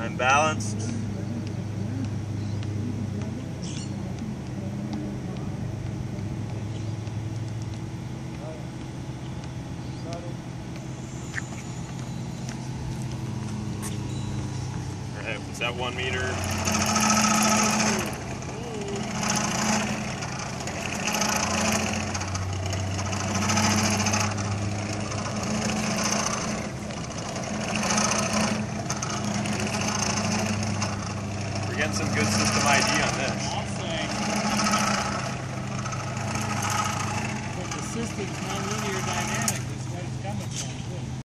Unbalanced. Alright, what's that 1 meter? We're getting some good system ID on this.